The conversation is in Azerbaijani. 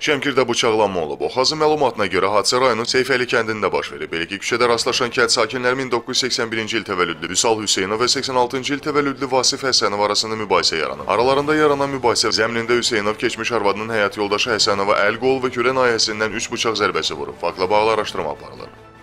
Şəmkirdə bıçaqlanma olub. Oxazı məlumatına görə hadisə rayonun Seyfəli kəndində baş verib. Belə ki, küçədə rastlaşan kənd sakinləri 1981-ci il təvəllüdlü Vüsal Hüseynov və 86-cı il təvəllüdlü Vasif Həsənov arasında mübahisə yaranıb. Aralarında yaranan mübahisə zəminində Hüseynov keçmiş arvadının həyat yoldaşı Həsənova əl, qol və kürə nahiyəsindən 3 bıçaq zərbəsi vurub. Faktla bağlı araşdırma aparılır.